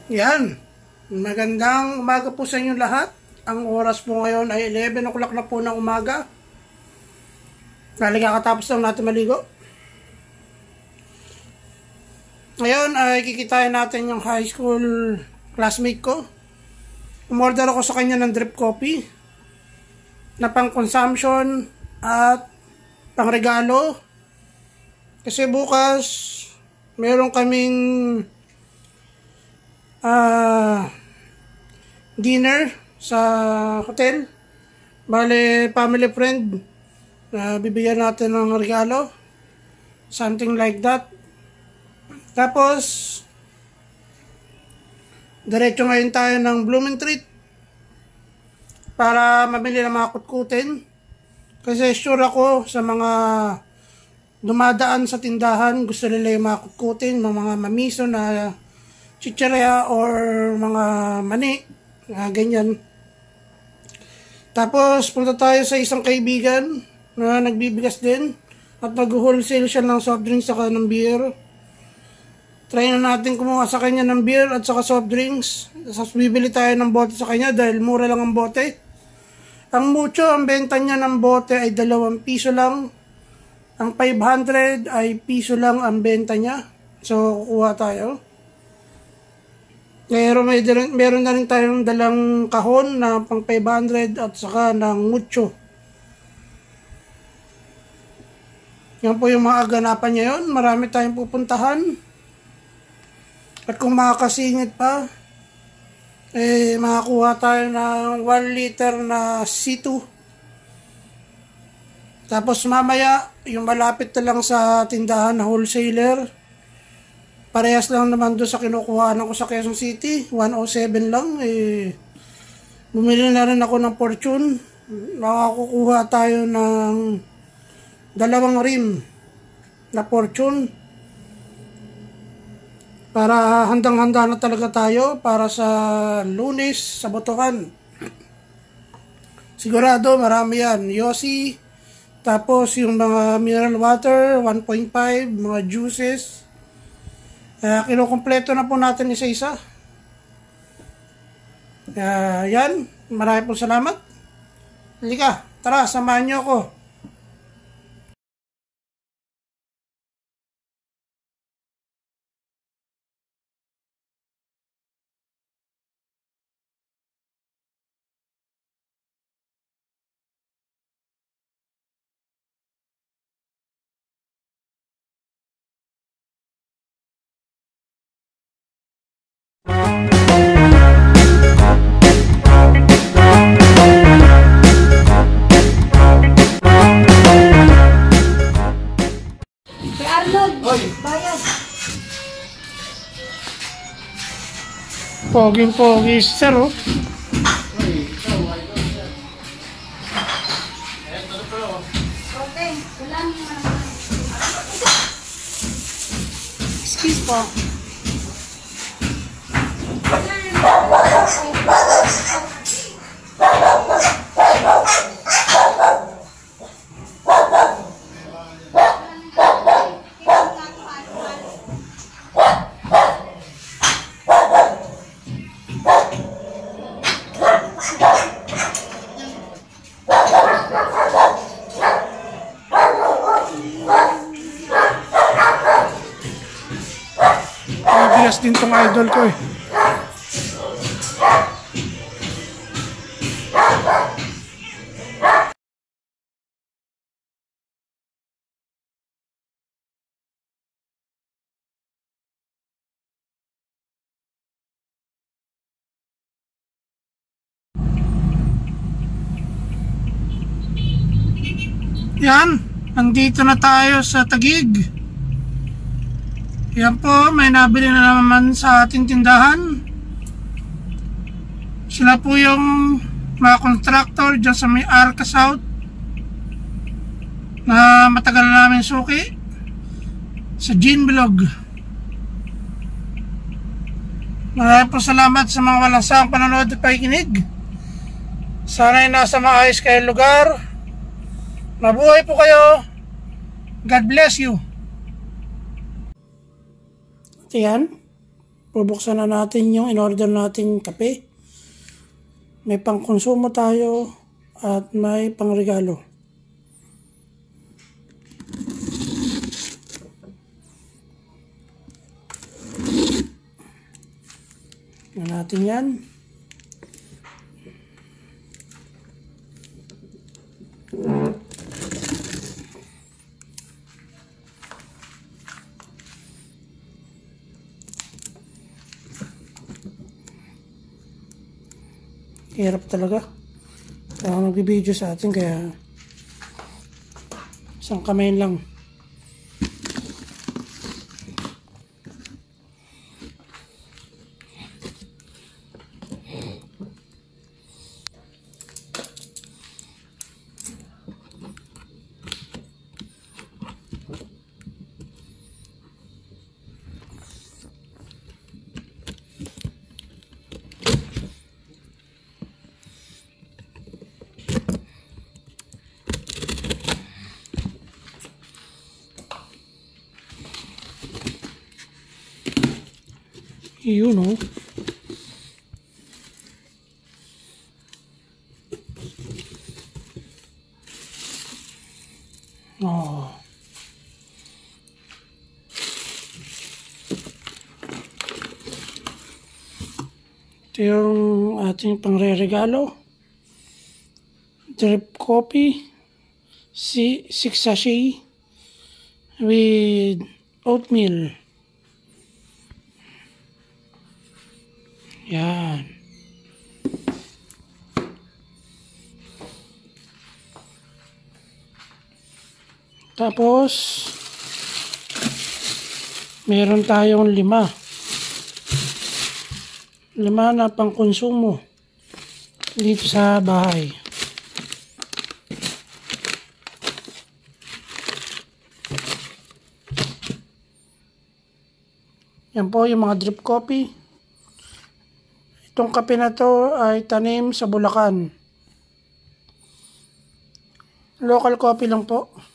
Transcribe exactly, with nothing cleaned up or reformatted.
Yan. Magandang umaga po sa inyo lahat. Ang oras po ngayon ay eleven o'clock na po ng umaga. Talaga katapos lang natin maligo. Ngayon ay kikitain natin yung high school classmate ko. Umorder ako sa kanya ng drip coffee na pang consumption at pang regalo. Kasi bukas meron kaming uh, dinner sa hotel. Bale, family friend. Uh, bibigyan natin ng regalo. Something like that. Tapos, diretso ngayon tayo ng Blooming Treat para mamili ng mga kutkutin. Kasi sure ako sa mga dumadaan sa tindahan, gusto nila yung mga kutkutin, mga mamiso na chicheria or mga mani, uh, ganyan. Tapos, punta tayo sa isang kaibigan na nagbibigas din at nag-wholesale siya ng soft drinks saka ng beer. Try na natin kumuha sa kanya ng beer at saka soft drinks. Tapos bibili tayo ng bote sa kanya dahil mura lang ang bote. Ang mucho, ang benta niya ng bote ay dalawang piso lang. Ang five hundred ay piso lang ang benta niya. So, kukuha tayo. Meron, may, meron na rin tayong dalang kahon na pang five hundred at saka ng mucho. Yan po yung mga aganapan niya yun. Marami tayong pupuntahan. At kung makakasingit pa, eh, makakuha tayo ng one liter na C two. Tapos mamaya, yung malapit na lang sa tindahan na wholesaler, parehas lang naman doon sa kinukuhaan ko sa Quezon City, one oh seven lang, eh, bumili na rin ako ng Fortune. Makakukuha tayo ng dalawang rim na Fortune. Para handang-handa na talaga tayo para sa Lunes sa Botokan. Sigurado marami yan. Yossi, tapos yung mga mineral water, one point five, mga juices. Uh, kinukumpleto na po natin isa-isa. Uh, yan, marami po salamat. Halika, tara, samahan niyo ako. Poging-pogi, sir, oh. Excuse po. Bigas din tong idol ko eh. Yan, nandito na tayo sa Taguig. Yan po, may nabili na naman sa ating tindahan. Sila po yung mga contractor dyan sa may Arca South na matagal na namin suki sa Gene Blog. Maraming po salamat sa mga walang sawang panonood at pakikinig. Sana'y nasa maayos kayong lugar. Mabuhay po kayo. God bless you. Yan. Bubuksan na natin yung in-order nating kape. May pang-konsumo tayo at may pang-regalo. Na natin yan. Hirap talaga. Kaya nagbibideo sa atin kaya isang kamay lang. Yun o. Oh. Ito yung ating pangre-regalo. Drip coffee. Si six sachet with oatmeal. Yan. Tapos, meron tayong lima. Lima na pang-konsumo dito sa bahay. Yan po yung mga drip coffee. Itong kape na to ay tanim sa Bulacan. Local coffee lang po.